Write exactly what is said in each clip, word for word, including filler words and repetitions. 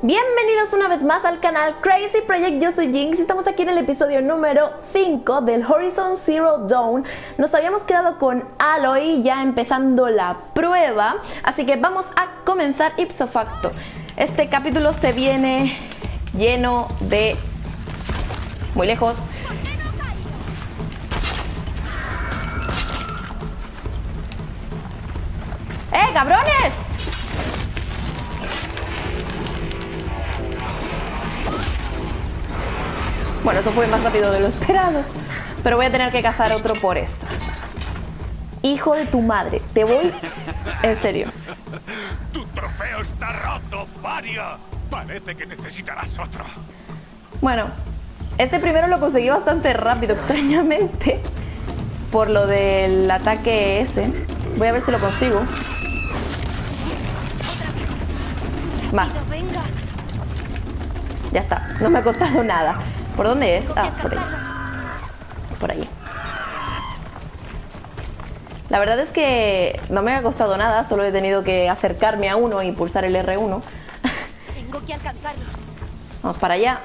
Bienvenidos una vez más al canal Crazy Project, yo soy Jinx y estamos aquí en el episodio número cinco del Horizon Zero Dawn. Nos habíamos quedado con Aloy ya empezando la prueba, así que vamos a comenzar ipso facto. Este capítulo se viene lleno de... muy lejos. ¡Eh, cabrones! Bueno, eso fue más rápido de lo esperado. Pero voy a tener que cazar otro por esto. Hijo de tu madre, te voy... En serio. ¡Tu trofeo está roto, Varia! Parece que necesitarás otro. Bueno, este primero lo conseguí bastante rápido, extrañamente. Por lo del ataque ese. Voy a ver si lo consigo. Va. Ya está, no me ha costado nada. ¿Por dónde es? Ah, por ahí. Por ahí. La verdad es que no me ha costado nada, solo he tenido que acercarme a uno y pulsar el R uno. Tengo que alcanzarlos. Vamos para allá.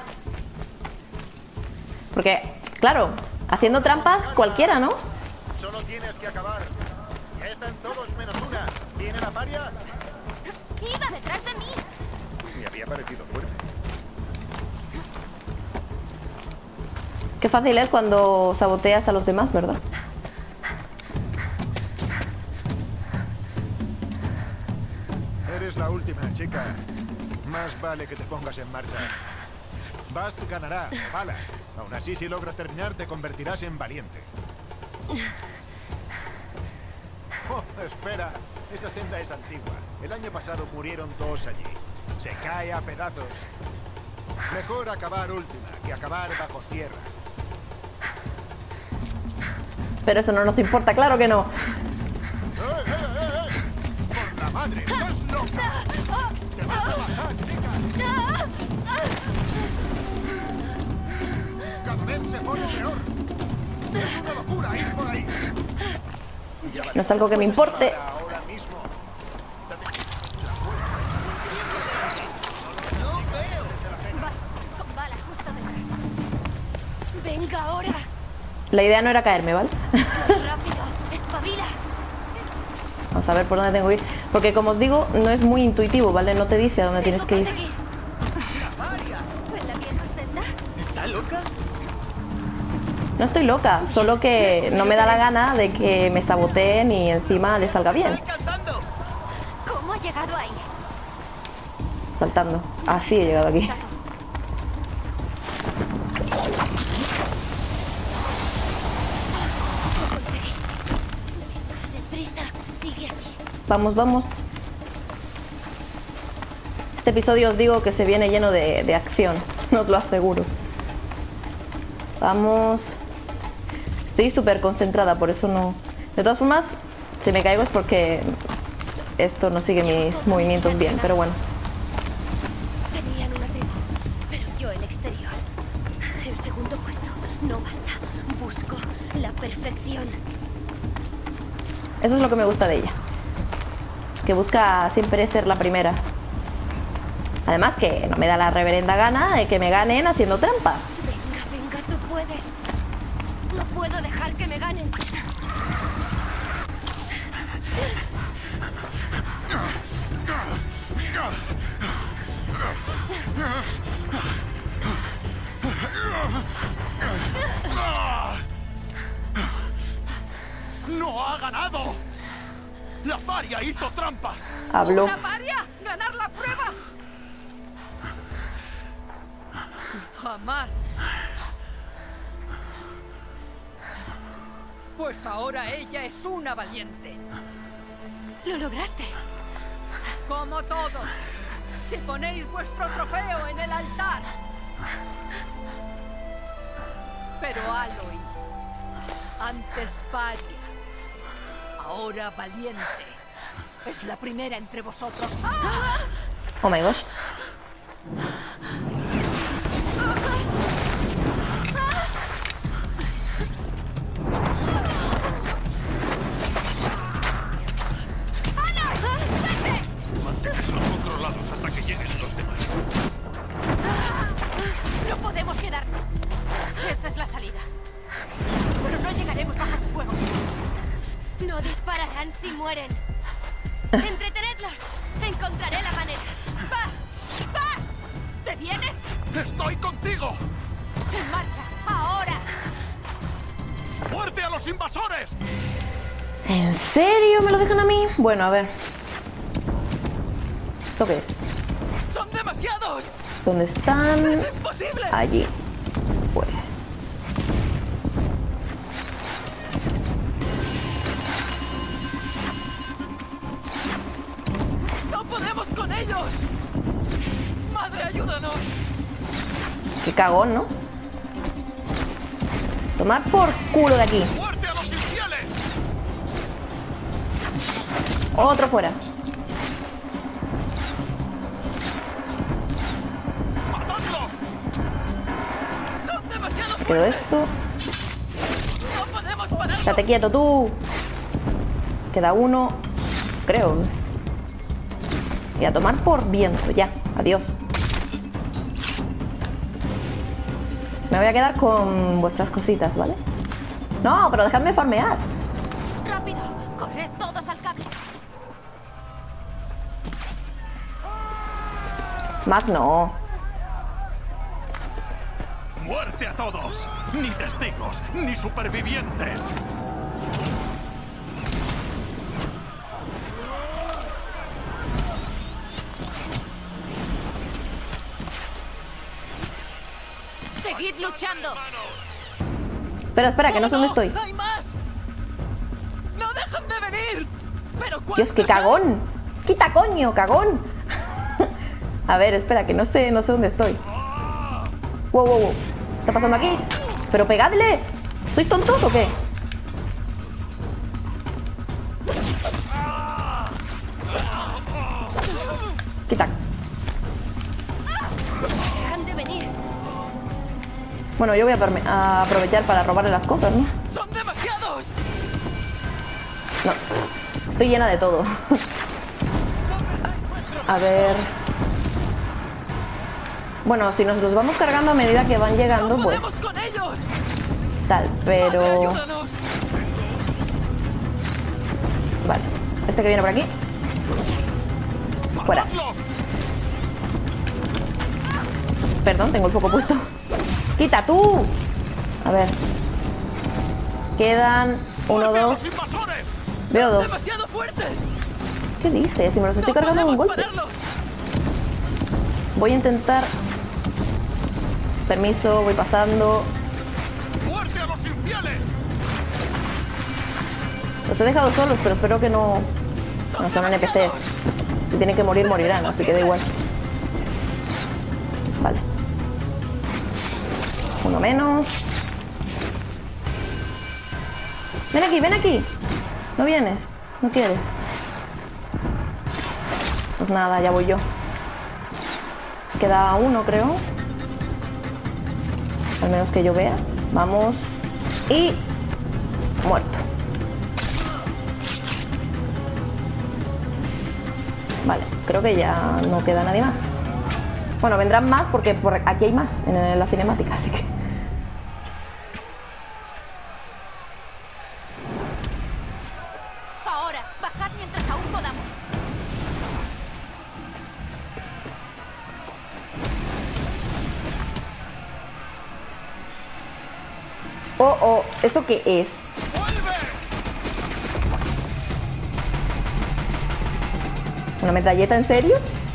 Porque, claro, haciendo trampas cualquiera, ¿no? Solo tienes que acabar. Ya están todos menos una. ¿Vienen a Varia? ¡Iba detrás de mí! Me había parecido fuerte. Qué fácil es cuando saboteas a los demás, ¿verdad? Eres la última, chica. Más vale que te pongas en marcha. Bast ganará, bala. Aún así, si logras terminar, te convertirás en valiente. Oh, espera. Esa senda es antigua. El año pasado murieron todos allí. Se cae a pedazos. Mejor acabar última que acabar bajo tierra. Pero eso no nos importa, claro que no. ¡Eh, eh, eh, eh! ¡Por la madre! ¡Estás loca! ¡Te vas a bajar, chica! Cada vez se pone peor. Es una locura ir por ahí. No es algo que me importe. Ahora mismo. Vas con balas justo detrás. Venga ahora. La idea no era caerme, ¿vale? Rápido, espabila. Vamos a ver por dónde tengo que ir. Porque como os digo, no es muy intuitivo, ¿vale? No te dice a dónde tienes que ir. seguir. ¿En la vieja senda? ¿Está loca? No estoy loca, solo que no me da la gana de que me saboteen y encima le salga bien. ¿Cómo ha llegado ahí? Saltando. Así he llegado aquí. Lo conseguí. Deprisa, sigue así. Vamos, vamos. Este episodio os digo que se viene lleno de, de acción, os lo aseguro. Vamos. Estoy súper concentrada, por eso no... De todas formas, si me caigo es porque esto no sigue mis movimientos bien, pero bueno. Tenían una tribu, pero yo el exterior. El segundo puesto no basta. Busco la perfección. Eso es lo que me gusta de ella. Que busca siempre ser la primera. Además que no me da la reverenda gana de que me ganen haciendo trampas. Venga, venga, tú puedes. No puedo dejar que me ganen. ¡No ha ganado! ¡La Varia hizo trampas! Habló. ¡Una Varia! ¡Ganar la prueba! Jamás. Pues ahora ella es una valiente. ¡Lo lograste! Como todos. Si ponéis vuestro trofeo en el altar. Pero Aloy, antes Varia, ahora valiente, es la primera entre vosotros. ¡Ah! Oh my gosh. Manténlos controlados hasta que lleguen los demás. verán si mueren. Entretenedlos. Encontraré la manera. ¡Vas! ¡Vas! ¿Te vienes? ¡Estoy contigo! ¡En marcha! ¡Ahora! ¡Muerte a los invasores! ¿En serio me lo dejan a mí? Bueno, a ver. ¿Esto qué es? ¡Son demasiados! ¿Dónde están? ¡Es imposible! Allí. Pues. ¡No podemos con ellos! ¡Madre, ayúdanos! Qué cagón, ¿no? Tomar por culo de aquí. ¡Muerte a los infieles! Otro fuera. ¡Matadlos! ¡Son demasiado Quedó fuertes! esto. ¡No podemos pararlos! Estate quieto tú. Queda uno. Creo. Y a tomar por viento. Ya. Adiós. Me voy a quedar con vuestras cositas, ¿vale? No, pero dejadme farmear. ¡Rápido! ¡Corred todos al cable! Más no. ¡Muerte a todos! ¡Ni testigos, ni supervivientes! ¡Seguid luchando! Espera, espera, que no sé dónde estoy. ¡Hay más! ¡No dejan de venir! ¡Pero Dios, qué cuántos hay! cagón. ¡Quita coño, cagón! A ver, espera, que no sé, no sé dónde estoy. Wow, wow, wow. ¿Qué está pasando aquí? ¡Pero pegadle! ¿Sois tontos o qué? Quita. ¡Dejan de venir! Bueno, yo voy a, perme- a aprovechar para robarle las cosas, ¿no? ¡Son demasiados! No. Estoy llena de todo. A ver... Bueno, si nos los vamos cargando a medida que van llegando, ¡No pues... podemos con ellos! Tal, ¡Madre, pero... ayúdanos! Vale. Este que viene por aquí. Fuera. ¡Matadlos! Perdón, tengo el foco puesto. ¡Quita tú! A ver. Quedan uno, ¡Muerte a los dos... invasores! Veo dos. ¡Demasiado fuertes! ¿Qué dices? Si me los estoy ¡No cargando de un podemos golpe. pararlos! Voy a intentar... Permiso, voy pasando. ¡Muerte a los infieles! Los he dejado solos, pero espero que no... No son N P Cs. Si tienen que morir, morirán, así que da igual. Vale. Uno menos. Ven aquí, ven aquí. ¿No vienes? ¿No quieres? Pues nada, ya voy yo. Queda uno, creo. Al menos que yo vea. Vamos. Y... muerto. Vale, creo que ya no queda nadie más. Bueno, vendrán más porque por aquí hay más en la cinemática, así que... ¡Ahora! ¡Bajad mientras aún podamos! Oh, oh, ¿eso qué es? ¡Vuelve! ¿Una metralleta en serio?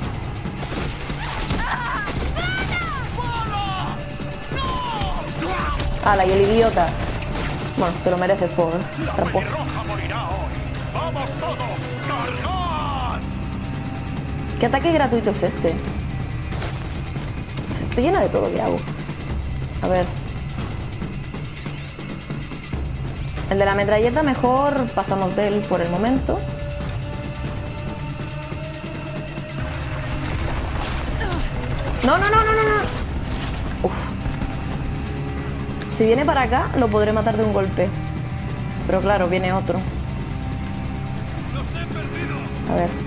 ¡Hala, y el idiota! Bueno, te lo mereces por ¡La tramposo. pelirroja morirá hoy! ¡Vamos todos! ¡Cargad! ¿Qué ataque gratuito es este? Pues estoy llena de todo, ¿qué hago? A ver. El de la metralleta mejor pasamos de él por el momento. No, no, no, no, no, no. Uf. Si viene para acá, lo podré matar de un golpe. Pero claro, viene otro. ¡Los he perdido! A ver.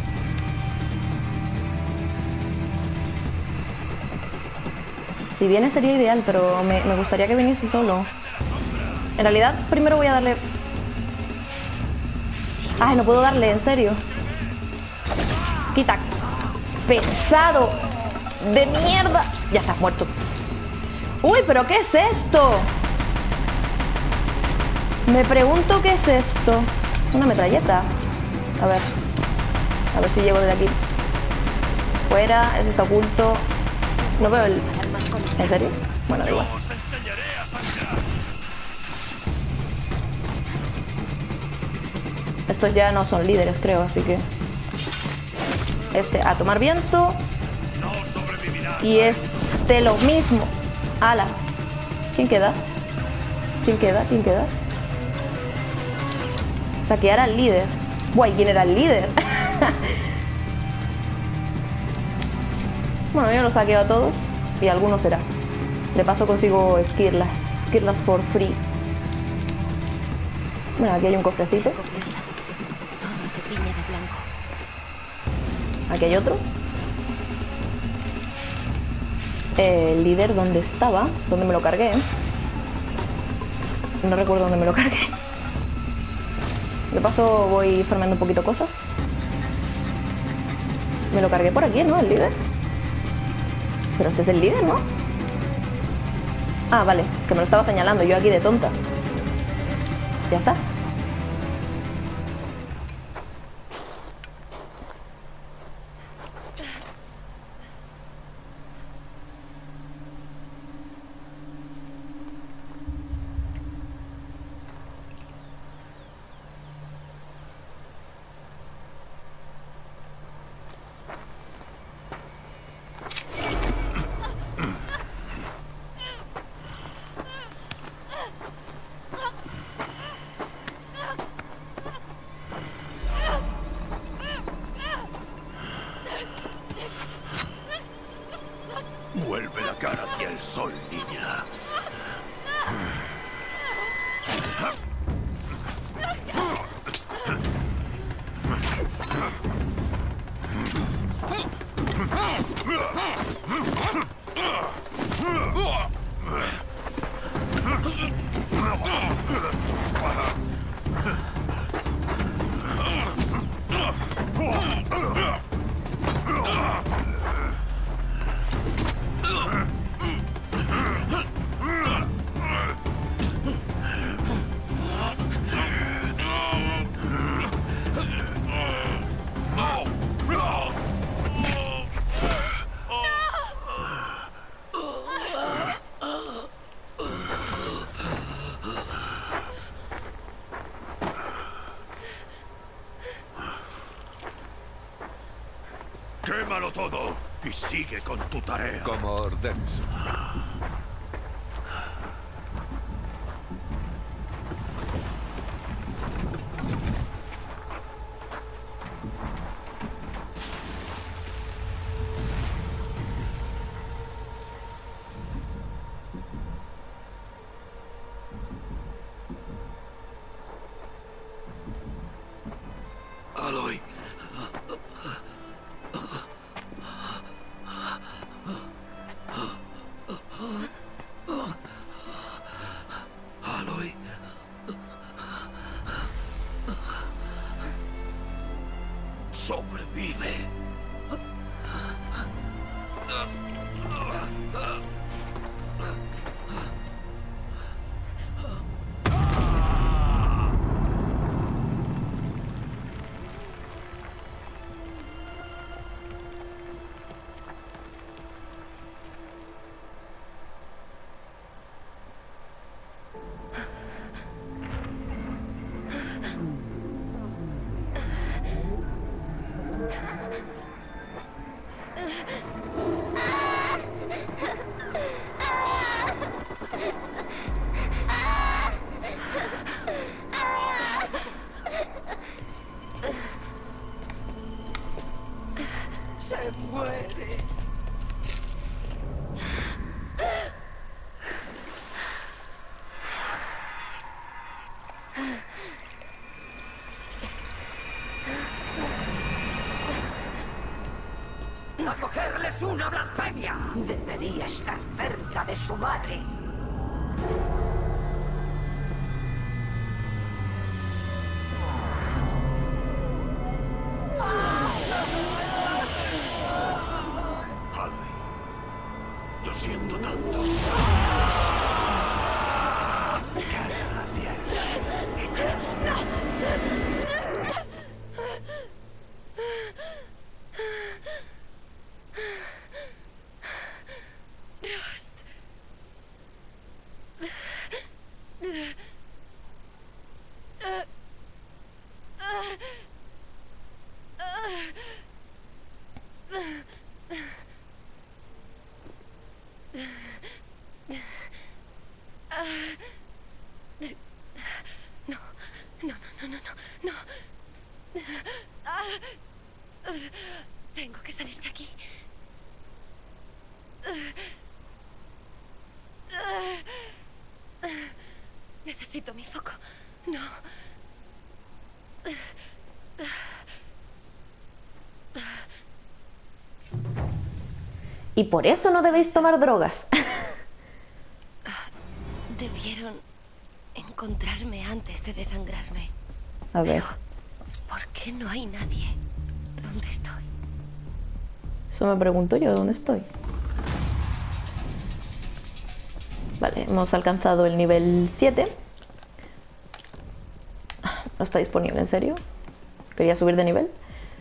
Si viene sería ideal, pero me, me gustaría que viniese solo. En realidad, primero voy a darle... Ay, no puedo darle, en serio. Quita. Pesado. De mierda. Ya está, muerto. Uy, pero ¿qué es esto? Me pregunto qué es esto. Una metralleta. A ver. A ver si llego desde aquí. Fuera, ese está oculto. No veo el... ¿En serio? Bueno, da igual. Estos ya no son líderes, creo, así que... Este, a tomar viento. Y este lo mismo. ¡Hala! ¿Quién queda? ¿Quién queda? ¿Quién queda? Saquear al líder. Guay, ¿quién era el líder? Bueno, yo los saqueo a todos. Y algunos será. De paso consigo esquirlas. Esquirlas for free. Bueno, aquí hay un cofrecito. Todo se tiñe de blanco. Aquí hay otro. El líder, ¿dónde estaba? ¿Dónde me lo cargué? No recuerdo dónde me lo cargué. De paso voy farmeando un poquito cosas. Me lo cargué por aquí, ¿no? El líder. Pero este es el líder, ¿no? Ah, vale, que me lo estaba señalando yo aquí de tonta. Ya está. Vuelve la cara hacia el sol, niña. Quémalo todo y sigue con tu tarea. Como ordenes. Aloy. Aloy. Sobrevive. Se muere. ¡Acogerles una blasfemia! Debería estar cerca de su madre. siento tanto. Cara hacia No, no, no, no, no, no. Ah, tengo que salir de aquí. Necesito mi foco. No. Y por eso no debéis tomar drogas. Debieron encontrarme antes de desangrarme. A ver. ¿Por qué no hay nadie? ¿Dónde estoy? Eso me pregunto yo, ¿dónde estoy? Vale, hemos alcanzado el nivel siete. No está disponible, ¿en serio? Quería subir de nivel.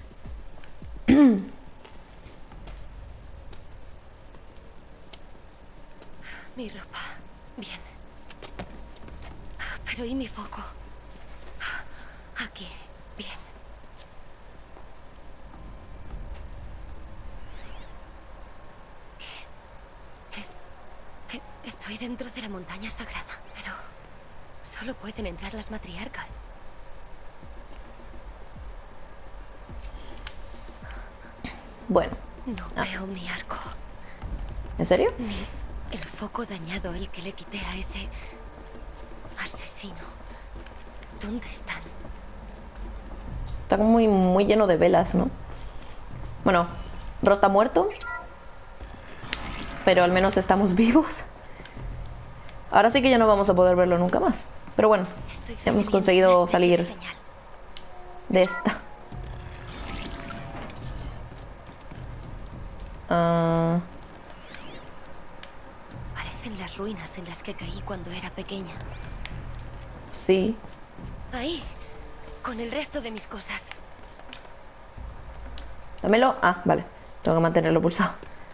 Mi ropa. Bien. Pero ¿y mi foco? Aquí. Bien. ¿Qué? Es... Estoy dentro de la montaña sagrada, pero solo pueden entrar las matriarcas. Bueno. No Ah. veo mi arco. ¿En serio? Ni el foco dañado, el que le quité a ese asesino. ¿Dónde están? Está como muy, muy lleno de velas, ¿no? Bueno, Ro está muerto. Pero al menos estamos vivos. Ahora sí que ya no vamos a poder verlo nunca más. Pero bueno, Estoy hemos recibiendo conseguido una especie de salir señal. de esta. Ah, Parecen las ruinas en las que caí cuando era pequeña. sí. Ahí, con el resto de mis cosas. Dámelo. Ah, vale. Tengo que mantenerlo pulsado.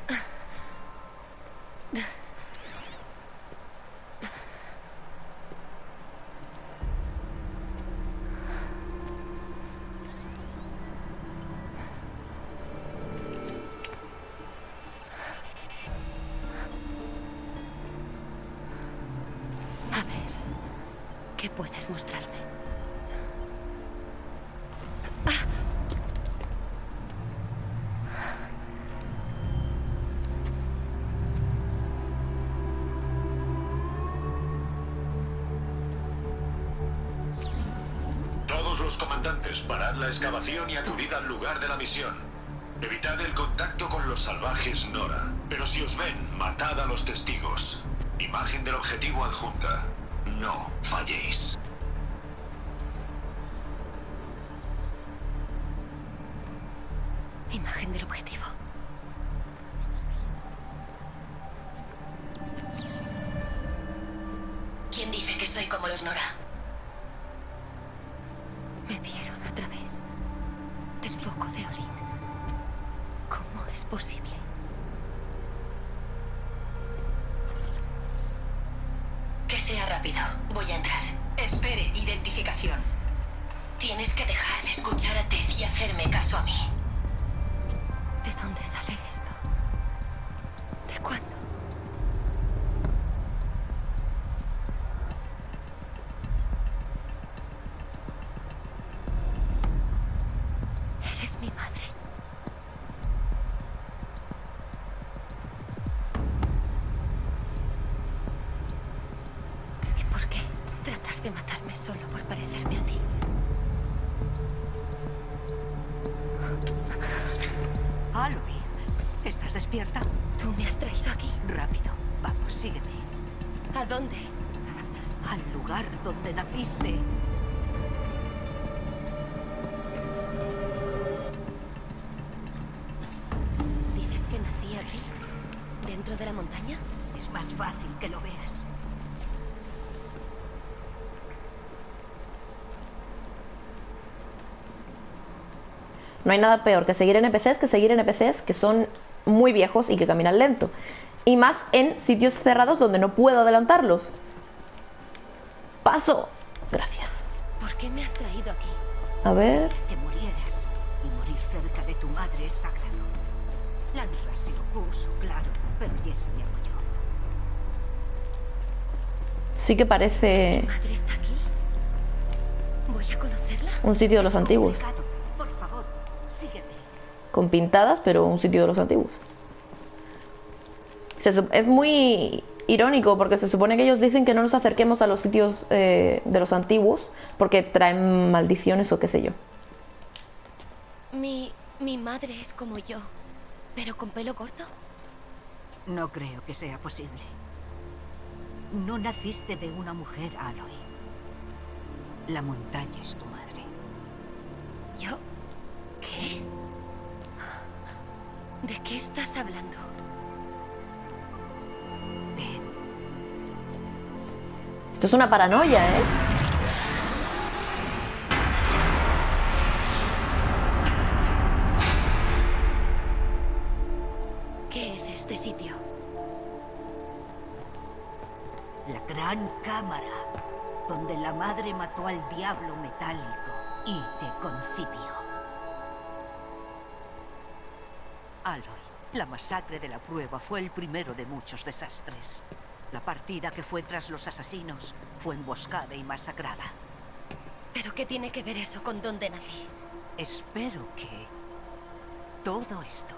A ver, ¿qué puedes mostrarme? Todos los comandantes, parad la excavación y acudid al lugar de la misión. Evitad el contacto con los salvajes Nora. Pero si os ven, matad a los testigos. Imagen del objetivo adjunta. No falléis. Imagen del objetivo. ¿Quién dice que soy como los Nora? Me vieron a través del foco de Olin. ¿Cómo es posible? Que sea rápido. Voy a entrar. Espere, identificación. Tienes que dejar de escuchar a Ted y hacerme caso a mí. ¿De dónde sale esto? ¿De cuándo? Eres mi madre. ¿Y por qué tratar de matarme solo por parecerme a ti? Aloy, ¿estás despierta? Tú me has traído aquí. Rápido, vamos, sígueme. ¿A dónde? Al lugar donde naciste. ¿Dices que nací aquí? ¿Dentro dentro de la montaña? Es más fácil que lo veas. No hay nada peor que seguir N P Cs que seguir N P Cs que son muy viejos y que caminan lento. Y más en sitios cerrados donde no puedo adelantarlos. ¡Paso! Gracias. ¿Por qué me has traído aquí? A ver... Que murieras. Y morir cerca de tu madre es sagrado. Lansra se opuso, claro, pero Jesse me apoyó. Sí que parece... ¿Mi madre está aquí? ¿Voy a conocerla? un sitio de los Es antiguos. complicado. Por favor, sígueme. Con pintadas, pero un sitio de los antiguos. Se sup- es muy irónico porque se supone que ellos dicen que no nos acerquemos a los sitios eh, de los antiguos porque traen maldiciones o qué sé yo. Mi, mi madre es como yo, pero con pelo corto. No creo que sea posible. No naciste de una mujer, Aloy. La montaña es tu madre. ¿Yo? ¿Qué? ¿De qué estás hablando? Ven. Esto es una paranoia, ¿eh? ¿Qué es este sitio? La gran cámara, donde la madre mató al diablo metálico y te concibió. Aloy, la masacre de la prueba fue el primero de muchos desastres. La partida que fue tras los asesinos fue emboscada y masacrada. ¿Pero qué tiene que ver eso con dónde nací? Espero que todo esto...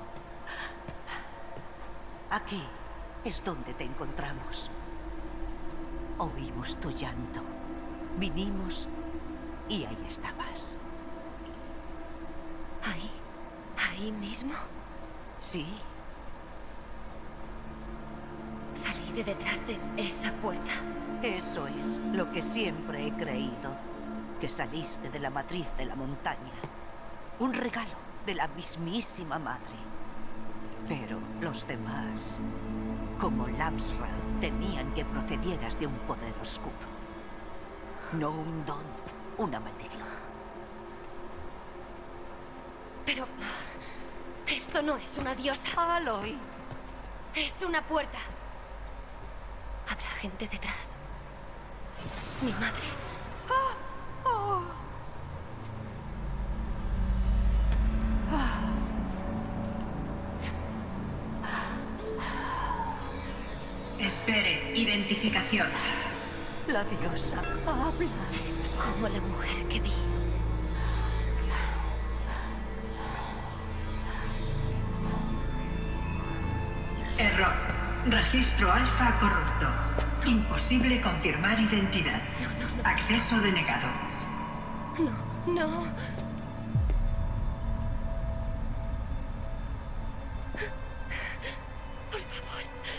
Aquí es donde te encontramos. Oímos tu llanto. Vinimos y ahí estabas. ¿Ahí? ¿Ahí mismo? Sí, Salí de detrás de esa puerta. eso es lo que siempre he creído. Que saliste de la matriz de la montaña. Un regalo de la mismísima madre. Pero los demás, como Lamsra, temían que procedieras de un poder oscuro. No un don, una maldición. Pero... esto no es una diosa. Aloy. Es una puerta. Habrá gente detrás. Mi madre. Espere, identificación. La diosa habla. Es como la mujer que vi. Error. Registro alfa corrupto. Imposible confirmar identidad. Acceso denegado. No, no. Por favor.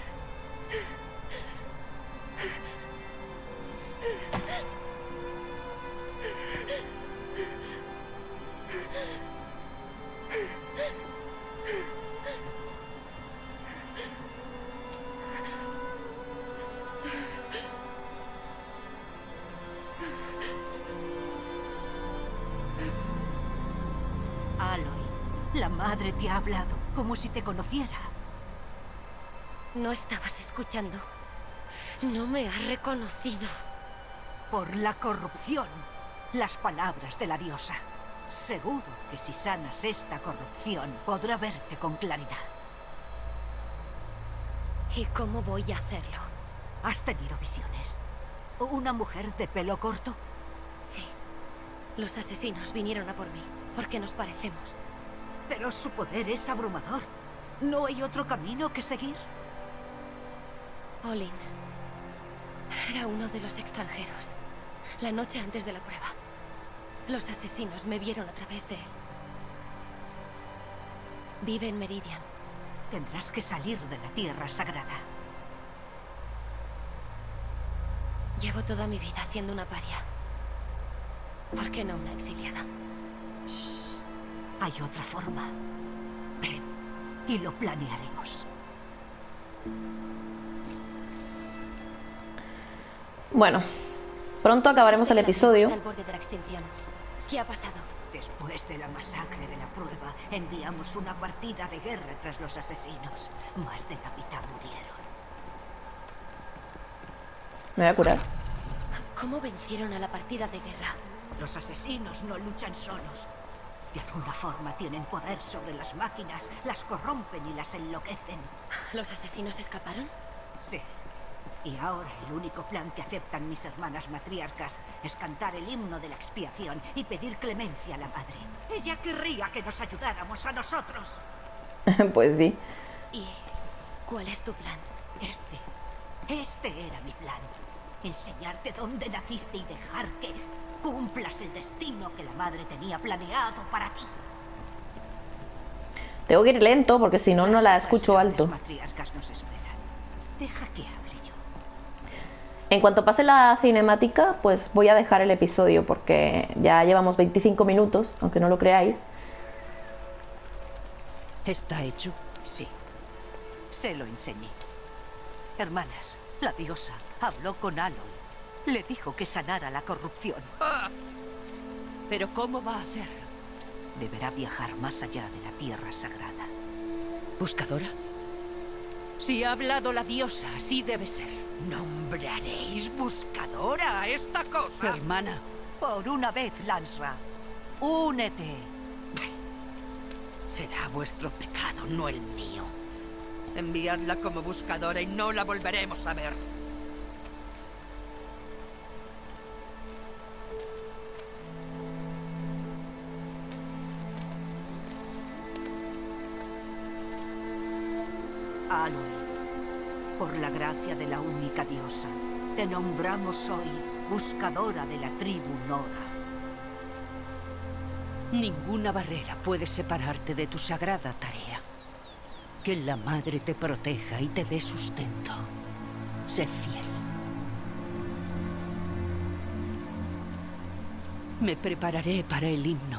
Aloy, la madre te ha hablado como si te conociera. No estabas escuchando. No me has reconocido. Por la corrupción. Las palabras de la diosa. Seguro que si sanas esta corrupción, podrá verte con claridad. ¿Y cómo voy a hacerlo? ¿Has tenido visiones? ¿Una mujer de pelo corto? Sí. Los asesinos vinieron a por mí, porque nos parecemos. Pero su poder es abrumador. ¿No hay otro camino que seguir? Olin. Era uno de los extranjeros. La noche antes de la prueba. Los asesinos me vieron a través de él. Vive en Meridian. Tendrás que salir de la tierra sagrada. Llevo toda mi vida siendo una paria. ¿Por qué no una exiliada? Shh. Hay otra forma. Ven y lo planearemos. Bueno, pronto acabaremos el episodio. Al borde de la extinción. ¿Qué ha pasado? Después de la masacre de la prueba, enviamos una partida de guerra tras los asesinos. Más de la mitad murieron. Me voy a curar. ¿Cómo vencieron a la partida de guerra? Los asesinos no luchan solos. De alguna forma tienen poder sobre las máquinas, las corrompen y las enloquecen. ¿Los asesinos escaparon? Sí. Y ahora el único plan que aceptan mis hermanas matriarcas es cantar el himno de la expiación y pedir clemencia a la madre. Ella querría que nos ayudáramos a nosotros. Pues sí. ¿Y cuál es tu plan? Este. Este era mi plan. Enseñarte dónde naciste y dejar que cumplas el destino que la madre tenía planeado para ti. Tengo que ir lento porque si no, no la escucho alto. Las matriarcas nos esperan. Deja que hable yo. En cuanto pase la cinemática, pues voy a dejar el episodio porque ya llevamos veinticinco minutos, aunque no lo creáis. ¿Está hecho? Sí. Se lo enseñé. Hermanas, la diosa habló con Aloy. Le dijo que sanara la corrupción. Ah. ¿Pero cómo va a hacerlo? Deberá viajar más allá de la tierra sagrada. ¿Buscadora? Si ha hablado la diosa, así debe ser. ¿Nombraréis buscadora a esta cosa? Hermana. Por una vez, Lansra. Únete. Será vuestro pecado, no el mío. Enviadla como buscadora y no la volveremos a ver. Aloy, por la gracia de la única diosa, te nombramos hoy buscadora de la tribu Nora. Ninguna barrera puede separarte de tu sagrada tarea. Que la madre te proteja y te dé sustento. Sé fiel. Me prepararé para el himno.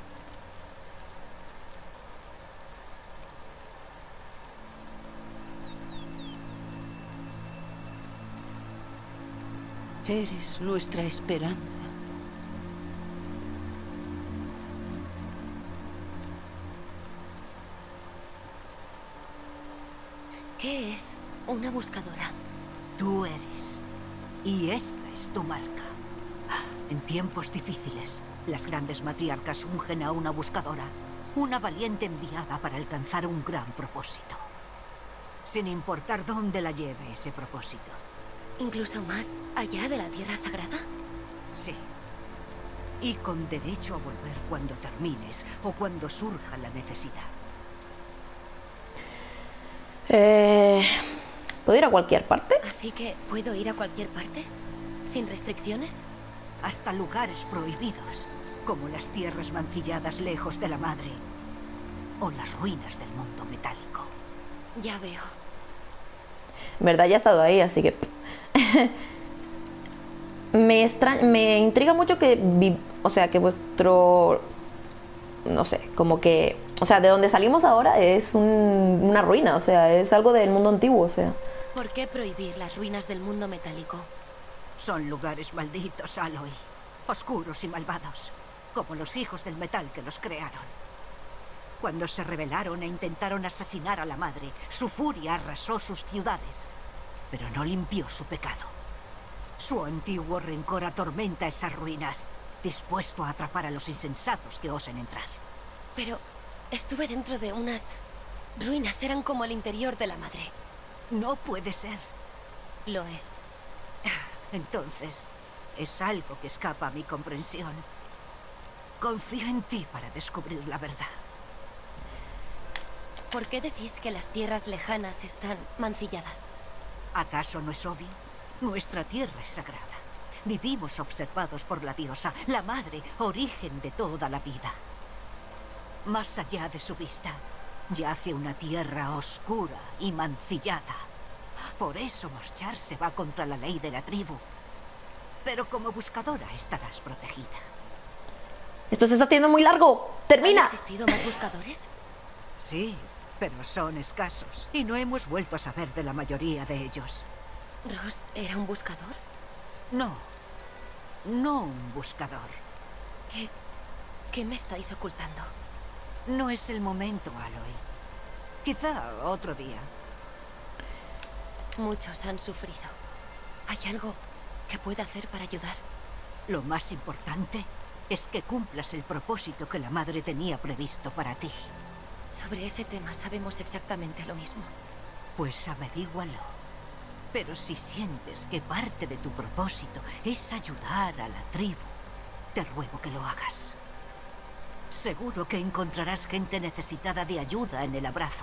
Eres nuestra esperanza. ¿Qué es una buscadora? Tú eres. Y esta es tu marca. En tiempos difíciles, las grandes matriarcas ungen a una buscadora. Una valiente enviada para alcanzar un gran propósito. Sin importar dónde la lleve ese propósito. ¿Incluso más allá de la Tierra Sagrada? Sí. Y con derecho a volver cuando termines o cuando surja la necesidad. Eh, ¿Puedo ir a cualquier parte? Así que, ¿puedo ir a cualquier parte? ¿Sin restricciones? Hasta lugares prohibidos, como las tierras mancilladas lejos de la madre. O las ruinas del mundo metálico. Ya veo. En verdad ya he estado ahí, así que... me, extra... me intriga mucho que... Vi... O sea, que vuestro... No sé, como que... O sea, de donde salimos ahora es un... una ruina, o sea, es algo del mundo antiguo, o sea... ¿Por qué prohibir las ruinas del mundo metálico? Son lugares malditos, Aloy. Oscuros y malvados. Como los hijos del metal que los crearon. Cuando se rebelaron e intentaron asesinar a la madre, su furia arrasó sus ciudades. Pero no limpió su pecado. Su antiguo rencor atormenta esas ruinas, dispuesto a atrapar a los insensatos que osen entrar. Pero estuve dentro de unas ruinas, eran como el interior de la madre. No puede ser. Lo es. Entonces, es algo que escapa a mi comprensión. Confío en ti para descubrir la verdad. ¿Por qué decís que las tierras lejanas están mancilladas? ¿Acaso no es obvio? Nuestra tierra es sagrada. Vivimos observados por la diosa, la madre, origen de toda la vida. Más allá de su vista, yace una tierra oscura y mancillada. Por eso marcharse va contra la ley de la tribu. Pero como buscadora estarás protegida. Esto se está haciendo muy largo. ¡Termina! ¿Han existido más buscadores? Sí, pero son escasos y no hemos vuelto a saber de la mayoría de ellos. ¿Rost era un buscador? No, no un buscador. ¿Qué, qué me estáis ocultando? No es el momento, Aloy. Quizá otro día. Muchos han sufrido. ¿Hay algo que pueda hacer para ayudar? Lo más importante es que cumplas el propósito que la madre tenía previsto para ti. Sobre ese tema sabemos exactamente lo mismo. Pues averígualo. Pero si sientes que parte de tu propósito es ayudar a la tribu, te ruego que lo hagas. Seguro que encontrarás gente necesitada de ayuda en el abrazo.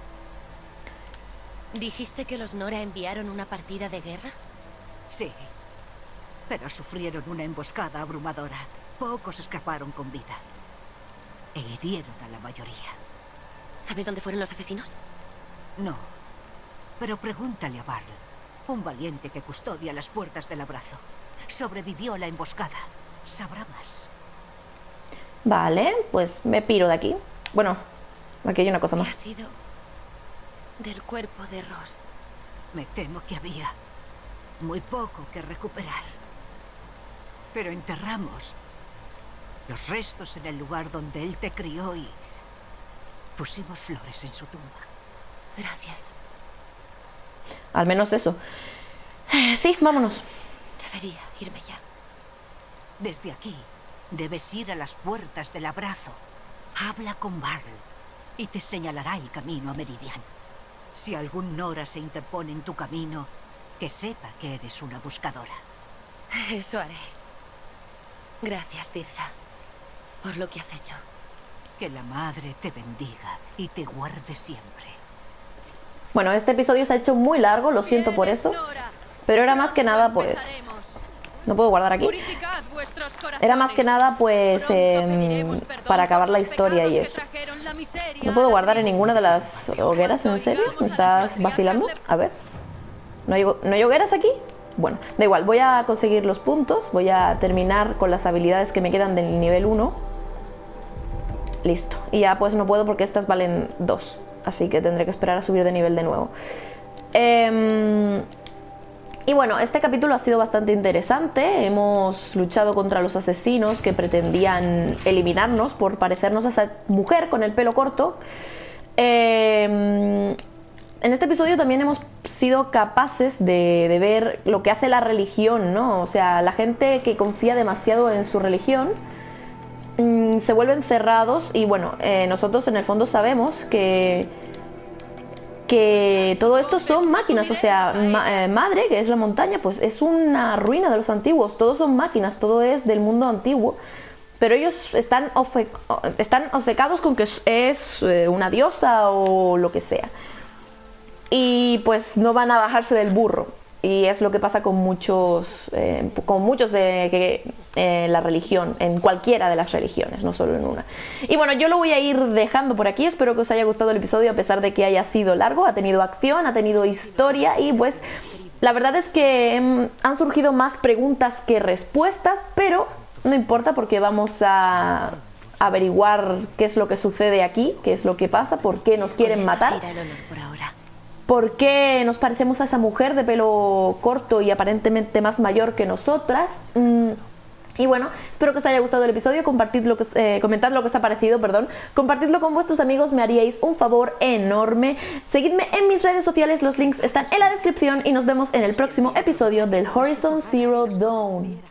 ¿Dijiste que los Nora enviaron una partida de guerra? Sí, pero sufrieron una emboscada abrumadora. Pocos escaparon con vida. E hirieron a la mayoría. ¿Sabes dónde fueron los asesinos? No, pero pregúntale a Varl, un valiente que custodia las puertas del abrazo. Sobrevivió a la emboscada. Sabrá más. Vale, pues me piro de aquí. Bueno, aquí hay una cosa ¿Qué más. ha sido del cuerpo de Rost? Me temo que había muy poco que recuperar. Pero enterramos los restos en el lugar donde él te crió y pusimos flores en su tumba. Gracias. Al menos eso. Sí, vámonos. Debería irme ya. Desde aquí, debes ir a las puertas del abrazo. Habla con Varl y te señalará el camino a Meridian. Si algún Nora se interpone en tu camino, que sepa que eres una buscadora. Eso haré. Gracias, Tirsa, por lo que has hecho. Que la madre te bendiga y te guarde siempre. Bueno, este episodio se ha hecho muy largo, lo siento por eso. Pero era más que nada, pues... ¿No puedo guardar aquí? Era más que nada, pues, eh, para acabar la historia y eso. ¿No puedo guardar en ninguna de las hogueras? ¿En serio? ¿Me estás vacilando? A ver. ¿No hay, ¿no hay hogueras aquí? Bueno, da igual. Voy a conseguir los puntos. Voy a terminar con las habilidades que me quedan del nivel uno. Listo. Y ya pues no puedo porque estas valen dos. Así que tendré que esperar a subir de nivel de nuevo. Eh... Y bueno, este capítulo ha sido bastante interesante. Hemos luchado contra los asesinos que pretendían eliminarnos por parecernos a esa mujer con el pelo corto. Eh, en este episodio también hemos sido capaces de, de ver lo que hace la religión, ¿no? O sea, la gente que confía demasiado en su religión mmm, se vuelven cerrados. Y bueno, eh, nosotros en el fondo sabemos que... que todo esto son máquinas, o sea, ma eh, Madre, que es la montaña, pues es una ruina de los antiguos, todos son máquinas, todo es del mundo antiguo, pero ellos están, están obcecados con que es eh, una diosa o lo que sea, y pues no van a bajarse del burro, y es lo que pasa con muchos, eh, con muchos de que, eh, la religión, en cualquiera de las religiones, no solo en una. Y bueno, yo lo voy a ir dejando por aquí. Espero que os haya gustado el episodio, a pesar de que haya sido largo. Ha tenido acción, ha tenido historia y pues la verdad es que eh, han surgido más preguntas que respuestas, pero no importa porque vamos a averiguar qué es lo que sucede aquí, qué es lo que pasa, por qué nos quieren matar. ¿Por qué nos parecemos a esa mujer de pelo corto y aparentemente más mayor que nosotras? Mm, y bueno, espero que os haya gustado el episodio. Compartid lo que, eh, comentad lo que os ha parecido, perdón. Compartidlo con vuestros amigos, me haríais un favor enorme. Seguidme en mis redes sociales, los links están en la descripción y nos vemos en el próximo episodio del Horizon Zero Dawn.